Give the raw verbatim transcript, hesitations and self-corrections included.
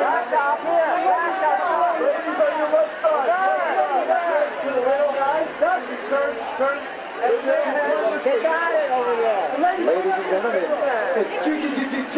Back up here. Back up. Ladies on your left side. To the rail, guys. Turn, turn. They got it over there. Ladies and gentlemen, it's G G G G